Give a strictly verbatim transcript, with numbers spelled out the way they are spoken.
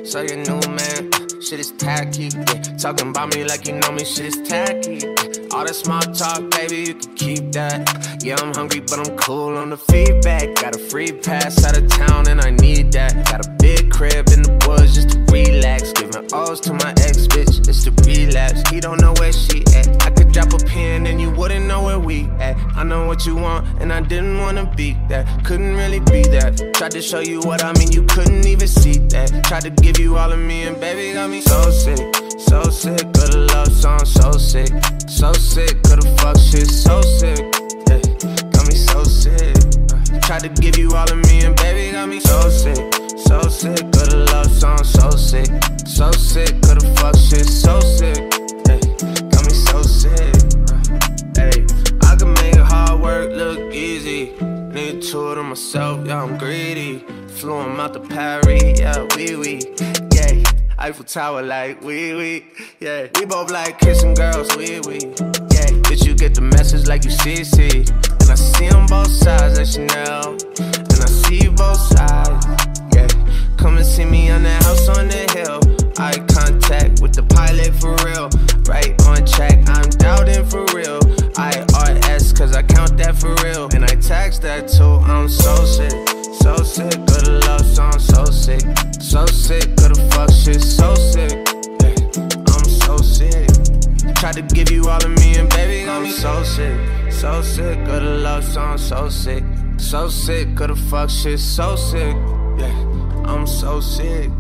So you new man, shit is tacky, yeah. Talking about me like you know me, shit is tacky. All that small talk, baby, you can keep that. Yeah, I'm hungry, but I'm cool on the feedback. Got a free pass out of town, and I need that. Got a big crib in the woods just to relax. Giving O's to my ex, bitch, it's to relapse. He don't know where she at. I could drop a pin, and you wouldn't know where we at. I know what you want, and I didn't wanna be that. Couldn't really be that. Tried to show you what I mean, you couldn't even see that. Tried to give you all of me, and baby got me so sick. So sick of the love song, so sick. So sick of the fuck shit, so sick. Yeah, got me so sick. Uh, tried to give you all of me, and baby got me so sick. So sick of the love song, so sick. So sick of the fuck shit, so sick. Yeah, got me so sick. Uh, hey, I can make hard work look easy. Need two of them myself, yeah, I'm greedy. Flew him out to Paris, yeah, wee wee. Yeah. Eiffel Tower like wee wee, yeah. We both like kissing girls, wee wee, yeah. Bitch, you get the message like you see see. And I see on both sides at Chanel, and I see both sides, yeah. Come and see me on that house on the hill. Eye contact with the pilot for real. Right on track, I'm doubting for real. I R S cause I count that for real. And I tax that too, I'm so sick. So sick of the love song, so sick. So sick of the fuck shit, so sick. Yeah, I'm so sick. Tried to give you all of me, and baby got me so sick. So sick of the love song, so sick. So sick of the fuck shit, so sick. Yeah, I'm so sick.